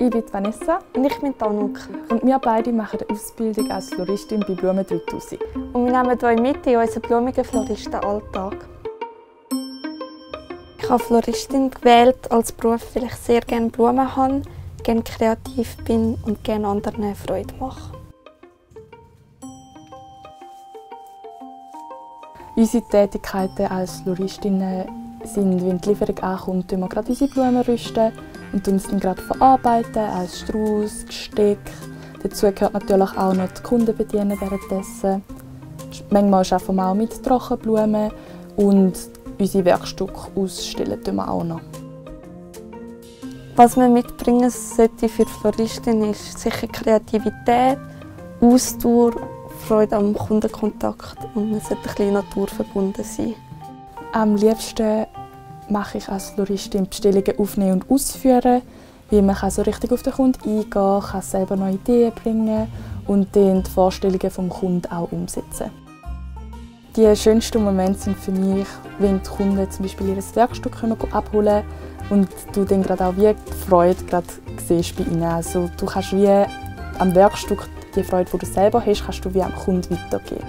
Ich bin Vanessa. Und ich bin Danuka. Und wir beide machen eine Ausbildung als Floristin bei Blumen 3000. Und wir nehmen euch mit in unseren blumigen Floristenalltag. Ich habe Floristin gewählt als Beruf, weil ich sehr gerne Blumen habe, gerne kreativ bin und gerne anderen Freude mache. Unsere Tätigkeiten als Floristinnen sind, wenn die Lieferung ankommt, wir gerade unsere Blumen rüsten und uns dann gerade verarbeiten als Strauß, Gesteck. Dazu gehört natürlich auch noch die Kunden bedienen währenddessen. Manchmal arbeiten wir auch mit Trockenblumen und unsere Werkstücke ausstellen tun wir auch noch. Was man mitbringen sollte für die Floristin ist sicher Kreativität, Ausdauer, Freude am Kundenkontakt und man sollte ein bisschen naturverbunden sein. Am liebsten mache ich als Floristin Bestellungen aufnehmen und ausführen, weil man so richtig auf den Kunden eingehen kann, selber neue Ideen bringen und dann die Vorstellungen des Kunden auch umsetzen. Die schönsten Momente sind für mich, wenn die Kunden zum Beispiel ihr Werkstück abholen können und du dann gerade auch wie die Freude gerade siehst bei ihnen. Also du kannst wie am Werkstück die Freude, die du selber hast, kannst du wie am Kunden weitergeben.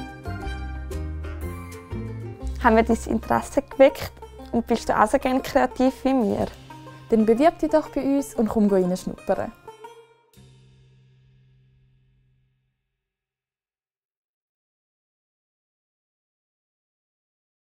Haben wir dein Interesse geweckt und bist du auch so gerne kreativ wie wir? Dann bewirb dich doch bei uns und komm reinschnuppern.